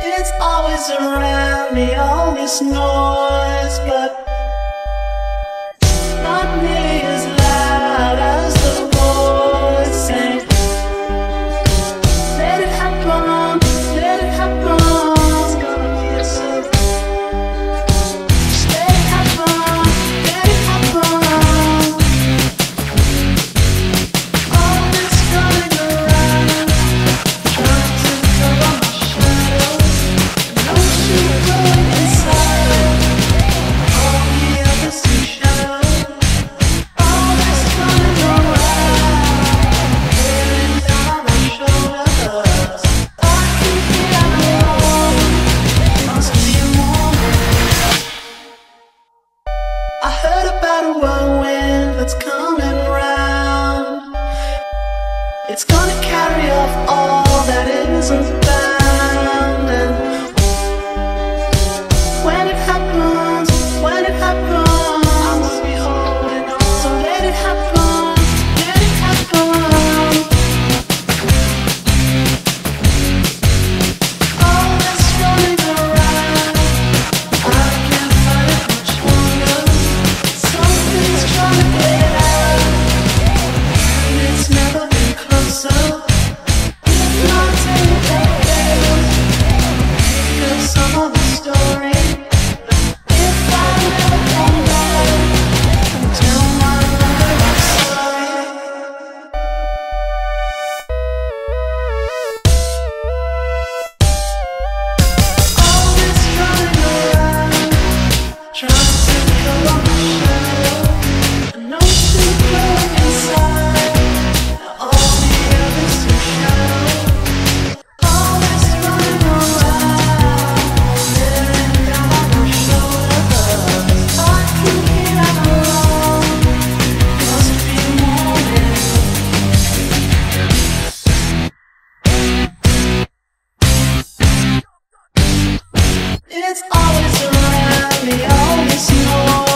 It's always around me, all this noise, but not nearly as loud as the voice saying, let it happen, let it happen. It's gonna be a surprise. Just let it happen, let it happen. All this running around, trying to cover my shadows. No shit going inside. All the others in shadow. All this running around, bearing down my shoulders. I can feel alone. Must be a moment. I heard about a whirlwind that's coming round. It's gonna carry off all that isn't bound. And when it happens, I must be holding on. So let it happen, let it happen. All this running around, I can't fight it much longer. Something's trying to get out, and it's never been closer. If not take that fails, because some of the story. If I never come back, tell my mother I'm sorry. All this running around, trying to cover my shadow. No shit going inside. Now all the others in shadow. All this running around, bearing down my shoulders. I can hear I'm alone. Must be morning. It's always around me, all this noise.